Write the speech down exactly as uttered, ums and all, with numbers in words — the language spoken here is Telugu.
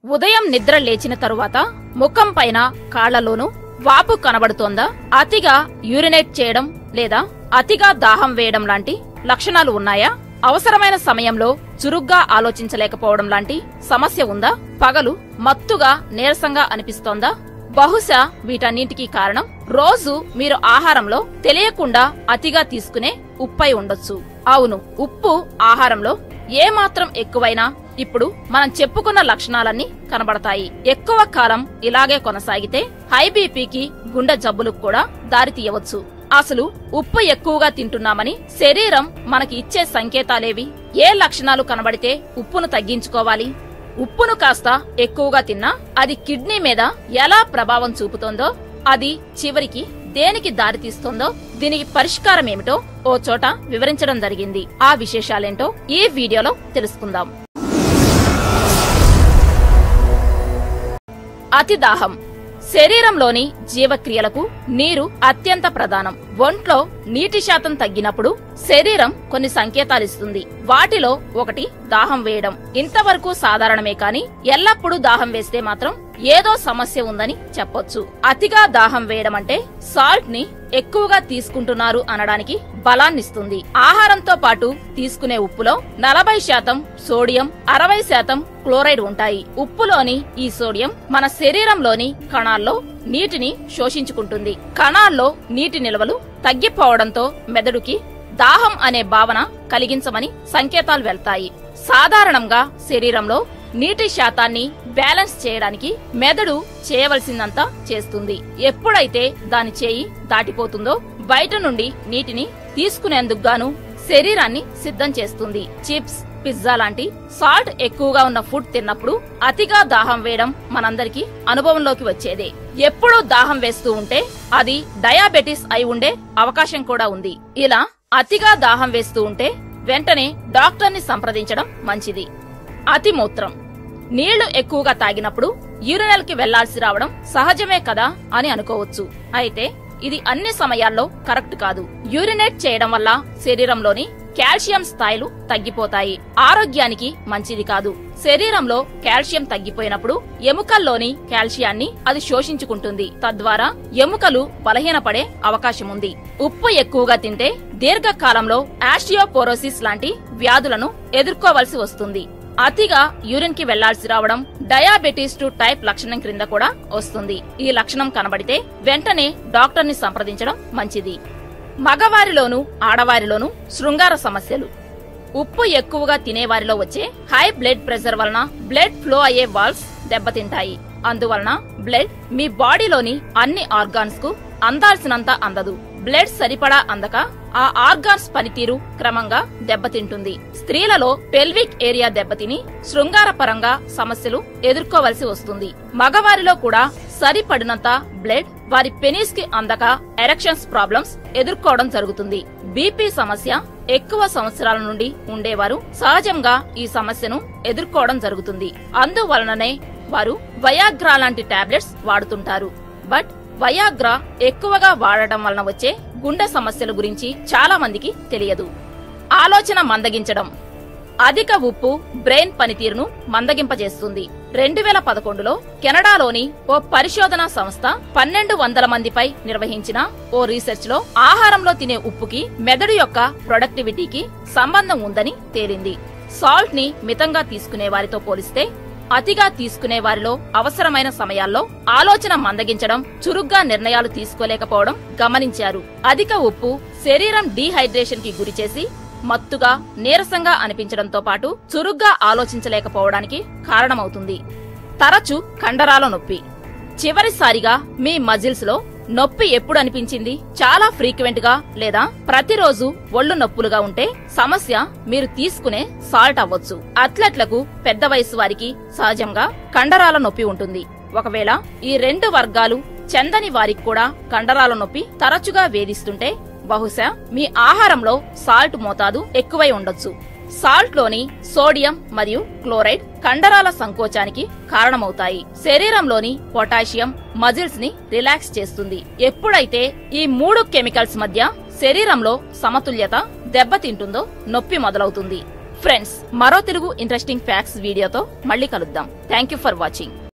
ఉదయం నిద్ర లేచిన తరువాత ముఖం పైన కాళ్లలోనూ వాపు కనబడుతోందా? అతిగా యూరినేట్ చేయడం లేదా అతిగా దాహం వేయడం లాంటి లక్షణాలు ఉన్నాయా? అవసరమైన సమయంలో చురుగ్గా ఆలోచించలేకపోవడం లాంటి సమస్య ఉందా? పగలు మత్తుగా నీరసంగా అనిపిస్తోందా? బహుశా వీటన్నింటికీ కారణం రోజు మీరు ఆహారంలో తెలియకుండా అతిగా తీసుకునే ఉప్పై ఉండొచ్చు. అవును, ఉప్పు ఆహారంలో ఏమాత్రం ఎక్కువైనా ఇప్పుడు మనం చెప్పుకున్న లక్షణాలన్నీ కనబడతాయి. ఎక్కువ కాలం ఇలాగే కొనసాగితే హై బీపీకి, గుండె జబ్బులకు కూడా దారి తీయవచ్చు. అసలు ఉప్పు ఎక్కువగా తింటున్నామని శరీరం మనకి ఇచ్చే సంకేతాలేవి? ఏ లక్షణాలు కనబడితే ఉప్పును తగ్గించుకోవాలి? ఉప్పును కాస్త ఎక్కువగా తిన్నా అది కిడ్నీ మీద ఎలా ప్రభావం చూపుతోందో, అది చివరికి దేనికి దారితీస్తుందో, దీనికి పరిష్కారం ఏమిటో ఓ చోట వివరించడం జరిగింది. ఆ విశేషాలేంటో ఈ వీడియోలో తెలుసుకుందాం. అతి దాహం. శరీరంలోని జీవక్రియలకు నీరు అత్యంత ప్రధానం. ఒంట్లో నీటి శాతం తగ్గినప్పుడు శరీరం కొన్ని సంకేతాలిస్తుంది. వాటిలో ఒకటి దాహం వేయడం. ఇంతవరకు సాధారణమే కాని ఎల్లప్పుడూ దాహం వేస్తే మాత్రం ఏదో సమస్య ఉందని చెప్పొచ్చు. అతిగా దాహం వేయడం అంటే సాల్ట్ ని ఎక్కువగా తీసుకుంటున్నారు అనడానికి బలాన్నిస్తుంది. ఆహారంతో పాటు తీసుకునే ఉప్పులో నలభై శాతం సోడియం, అరవై శాతం క్లోరైడ్ ఉంటాయి. ఉప్పులోని ఈ సోడియం మన శరీరంలోని కణాల్లో నీటిని శోషించుకుంటుంది. కణాల్లో నీటి నిల్వలు తగ్గిపోవడంతో మెదడుకి దాహం అనే భావన కలిగించమని సంకేతాలు వెళ్తాయి. సాధారణంగా శరీరంలో నీటి శాతాన్ని బ్యాలెన్స్ చేయడానికి మెదడు చేయవలసిందంతా చేస్తుంది. ఎప్పుడైతే దాని చేయి దాటిపోతుందో బయట నుండి నీటిని తీసుకునేందుకు గాను శరీరాన్ని సిద్ధం చేస్తుంది. చిప్స్, పిజ్జా లాంటి సాల్ట్ ఎక్కువగా ఉన్న ఫుడ్ తిన్నప్పుడు అతిగా దాహం వేయడం మనందరికీ అనుభవంలోకి వచ్చేదే. ఎప్పుడూ దాహం వేస్తూ ఉంటే అది డయాబెటిస్ అయి ఉండే అవకాశం కూడా ఉంది. ఇలా అతిగా దాహం వేస్తూ ఉంటే వెంటనే డాక్టర్ ని సంప్రదించడం మంచిది. అతిమూత్రం. నీళ్లు ఎక్కువగా తాగినప్పుడు యూరినల్ కి వెళ్లాల్సి రావడం సహజమే కదా అని అనుకోవచ్చు. అయితే ఇది అన్ని సమయాల్లో కరెక్ట్ కాదు. యూరినేట్ చేయడం వల్ల శరీరంలోని కాల్షియం స్థాయిలు తగ్గిపోతాయి. ఆరోగ్యానికి మంచిది కాదు. శరీరంలో కాల్షియం తగ్గిపోయినప్పుడు ఎముకల్లోని కాల్షియాన్ని అది శోషించుకుంటుంది. తద్వారా ఎముకలు బలహీనపడే అవకాశం ఉంది. ఉప్పు ఎక్కువగా తింటే దీర్ఘకాలంలో ఆస్టియోపోరోసిస్ లాంటి వ్యాధులను ఎదుర్కోవలసి వస్తుంది. అతిగా యూరిన్ కి వెళ్లాల్సి రావడం డయాబెటీస్ టు టైప్ లక్షణం క్రింద కూడా వస్తుంది. ఈ లక్షణం కనబడితే వెంటనే డాక్టర్ ని సంప్రదించడం మంచిది. మగవారిలోనూ ఆడవారిలోనూ శృంగార సమస్యలు. ఉప్పు ఎక్కువగా తినేవారిలో వచ్చే హై బ్లడ్ ప్రెషర్ వలన బ్లడ్ ఫ్లో అయ్యే వాల్వ్స్ దెబ్బతింటాయి. అందువలన బ్లడ్ మీ బాడీలోని అన్ని ఆర్గాన్స్ కు అందాల్సినంత అందదు. బ్లడ్ సరిపడా అందక ఆ ఆర్గాన్స్ పనితీరు క్రమంగా దెబ్బతింటుంది. స్త్రీలలో పెల్విక్ ఏరియా దెబ్బతిని శృంగార పరంగా సమస్యలు ఎదుర్కోవలసి వస్తుంది. మగవారిలో కూడా సరిపడినంత బ్లడ్ వారి పెనిస్ కి అందక ఎరెక్షన్స్ ప్రాబ్లమ్స్ ఎదుర్కోవడం జరుగుతుంది. బీపీ సమస్య ఎక్కువ సంవత్సరాల నుండి ఉండేవారు సహజంగా ఈ సమస్యను ఎదుర్కోవడం జరుగుతుంది. అందువలననే వారు వయాగ్రా లాంటి టాబ్లెట్స్ వాడుతుంటారు. బట్ వయాగ్రా ఎక్కువగా వాడటం వలన వచ్చే గుండె సమస్యల గురించి చాలా మందికి తెలియదు. ఆలోచన మందగించడం. అధిక ఉప్పు బ్రెయిన్ పనితీరును మందగింపజేస్తుంది. రెండు వేల పదకొండులో కెనడాలోని ఓ పరిశోధనా సంస్థ పన్నెండు వందల మందిపై నిర్వహించిన ఓ రీసెర్చ్ లో ఆహారంలో తినే ఉప్పుకి మెదడు యొక్క ప్రొడక్టివిటీకి సంబంధం ఉందని తేలింది. సాల్ట్ ని మితంగా తీసుకునే వారితో పోలిస్తే అతిగా తీసుకునే వారిలో అవసరమైన సమయాల్లో ఆలోచన మందగించడం, చురుగ్గా నిర్ణయాలు తీసుకోలేకపోవడం గమనించారు. అధిక ఉప్పు శరీరం డీహైడ్రేషన్ కి గురిచేసి మత్తుగా, నీరసంగా అనిపించడంతో పాటు చురుగ్గా ఆలోచించలేకపోవడానికి కారణమవుతుంది. తరచు కండరాల నొప్పి. చివరిసారిగా మీ మజిల్స్ లో నొప్పి ఎప్పుడు అనిపించింది? చాలా ఫ్రీక్వెంట్ గా లేదా ప్రతిరోజు ఒళ్ళు నొప్పులుగా ఉంటే సమస్య మీరు తీసుకునే సాల్ట్ అవ్వచ్చు. అథ్లెట్లకు, పెద్ద వయసు వారికి సహజంగా కండరాల నొప్పి ఉంటుంది. ఒకవేళ ఈ రెండు వర్గాలు చెందని వారికి కూడా కండరాల నొప్పి తరచుగా వేధిస్తుంటే బహుశా మీ ఆహారంలో సాల్ట్ మోతాదు ఎక్కువై ఉండొచ్చు. సాల్ట్ లోని సోడియం మరియు క్లోరైడ్ కండరాల సంకోచానికి కారణమవుతాయి. శరీరంలోని పొటాషియం మజిల్స్ ని రిలాక్స్ చేస్తుంది. ఎప్పుడైతే ఈ మూడు కెమికల్స్ మధ్య శరీరంలో సమతుల్యత దెబ్బతింటుందో నొప్పి మొదలవుతుంది. ఫ్రెండ్స్, మరో తెలుగు ఇంట్రెస్టింగ్ ఫ్యాక్ట్స్ వీడియోతో మళ్ళీ కలుద్దాం. Thank you for watching.